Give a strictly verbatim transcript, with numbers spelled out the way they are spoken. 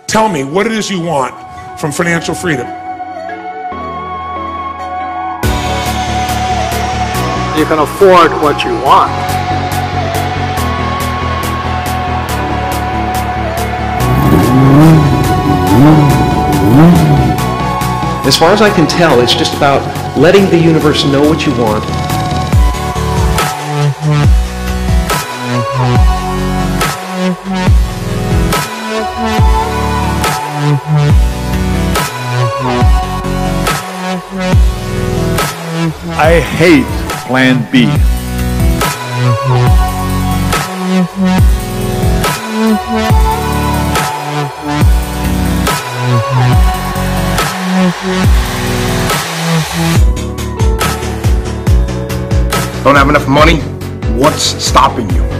Tell me what it is you want from financial freedom. You can afford what you want. As far as I can tell, it's just about letting the universe know what you want. I hate Plan B. Don't have enough money? What's stopping you?